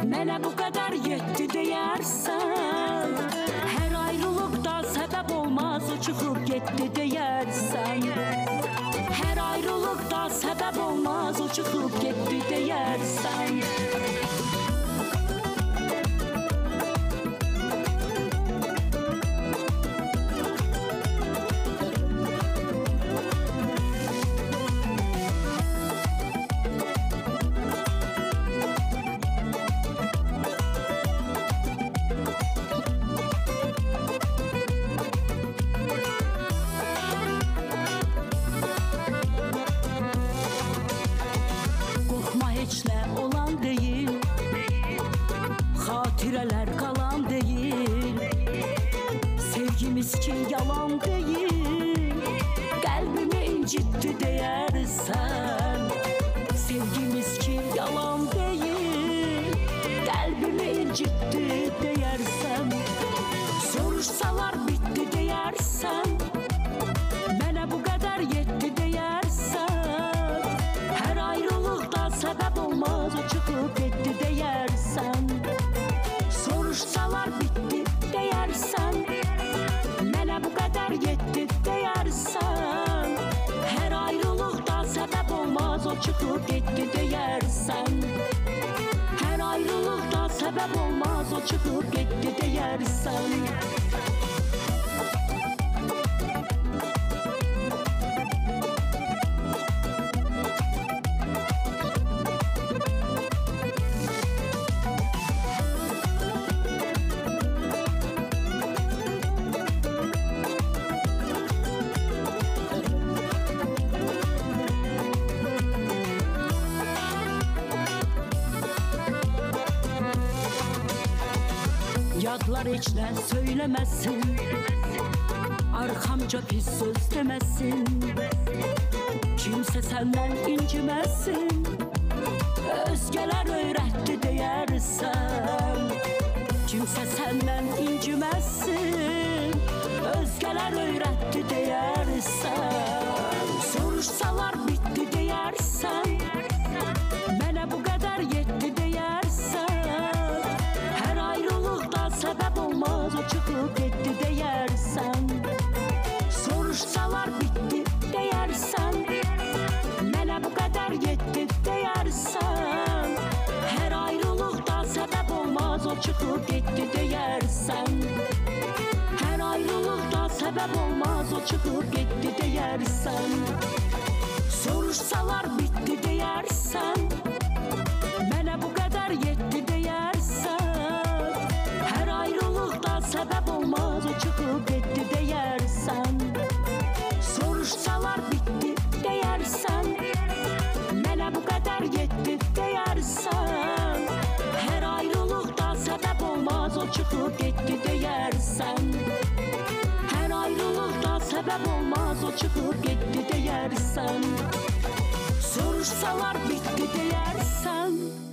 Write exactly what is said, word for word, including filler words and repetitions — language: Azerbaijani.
Mənə bu qədər yetdi deyərsən, hər ayrılıqda səbəb olmaz o çıxıb getdi deyərsən, hər ayrılıqda səbəb olmaz o çıxıb getdi deyərsən. Heç nə olan deyil, xatirələr qalan deyil, sevgimiz ki yalan deyil, qəlbimi incitdi deyərsən, sevgimiz ki yalan deyil, qəlbimi incitdi deyərsən, soruşsalar bitdi deyərsən, mənə bu qədər yetdi deyərsən, hər ayrılıqda səbəb olmaz o çıxıb getdi deyərsən, soruşsalar bitdi deyərsən, mənə bu qədər yetdi deyərsən, hər ayrılıqda səbəb olmaz o çıxıb getdi deyərsən, hər ayrılıqda səbəb olmaz o çıxıb getdi deyərsən. Yadlar heç nə söyləməsin, arxamca pis söz deməsin, kimsə səndən inciməsin, özgələr öyrətdi deyərsən, kimsə səndən inciməsin, özgələr öyrətdi deyərsən, soruşsalar bitdi deyərsən, mənə bu qədər yetdi deyərsən, hər ayrılıqda səbəb olmaz o çıxıb getdi deyərsən, soruşsalar bitdi deyərsən, mənə bu qədər yetdi deyərsən, hər ayrılıqda səbəb olmaz o çıxıb getdi deyərsən, hər ayrılıqda səbəb olmaz o çıxıb getdi deyərsən, soruşsalar bitdi deyərsən, mənə bu qədər yetdi deyərsən, hər ayrılıqda səbəb olmaz o çıxıb getdi deyərsən, soruşsalar bitdi deyərsən, mənə bu qədər yetdi deyərsən, hər ayrılıqda səbəb olmaz o çıxıb getdi deyərsən, hər ayrılıqda səbəb olmaz o çıxıb getdi deyərsən, soruşsalar bitdi deyərsən.